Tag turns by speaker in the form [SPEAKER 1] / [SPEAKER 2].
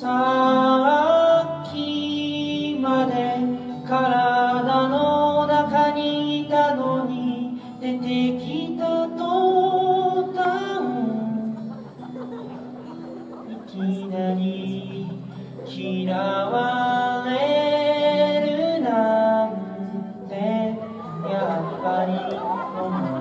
[SPEAKER 1] さっきまで体の中にいたのに出てきた途端いきなり嫌われるなんてやっぱり